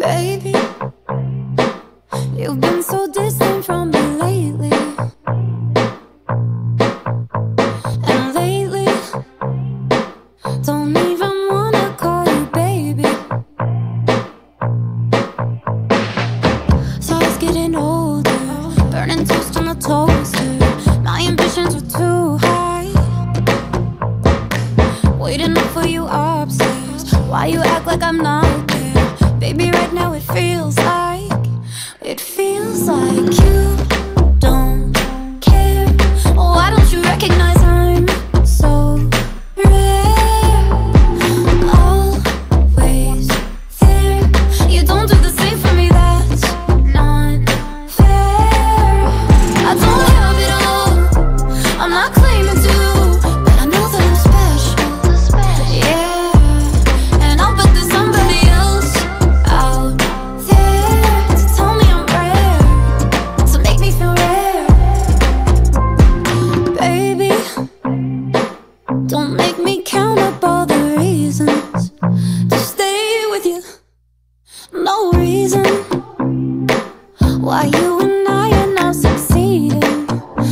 Baby, you've been so distant from me lately. And lately, don't even wanna call you baby. So I was getting older, burning toast on the toaster. My ambitions were too high, waiting up for you upstairs. Why you act like I'm not there? Baby, right now it feels like you don't care. Why don't you recognize I'm so rare? Always there. You don't do the same for me, that's not fair. I don't have it all, I'm not claiming to, but I know that I'm special. Yeah, and I'll bet there's somebody else out there to tell me I'm rare, to make me feel rare. Baby, don't make me count up all the reasons to stay with you. No reason why you and I are not succeeding.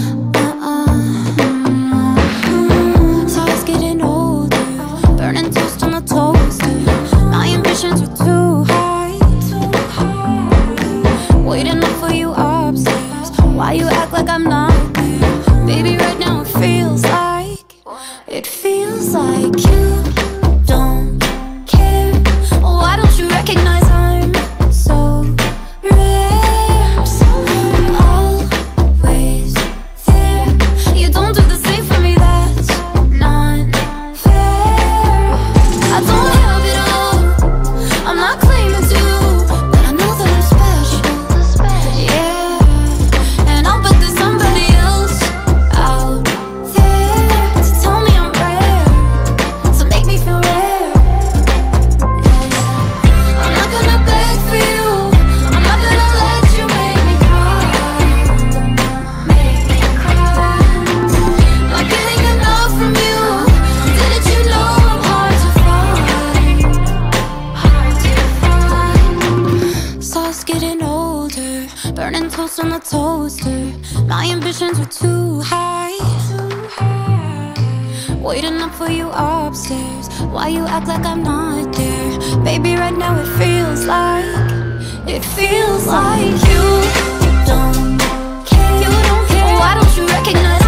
So I was getting older, burning toast on the toaster. My ambitions were too high, waiting up for you upstairs. Why you act like I'm not there? Baby, right now it feels like you don't care. Why don't you recognize I'm so rare? Always there. You don't do the same for me, that's not fair. I don't have it all, I'm not claiming to, but I know that I'm special. Yeah, and I'll bet there's somebody else out there to tell me I'm rare, to make me feel rare. I'm not gonna beg for you, I'm not gonna let you make me cry, make me cry. Not getting enough from you, didn't you know I'm hard to find, hard to find. So I was getting older, burning toast on the toaster. My ambitions were too high, waiting up for you upstairs. Why you act like I'm not there? Baby, right now it feels like you don't care. You don't care. Why don't you recognize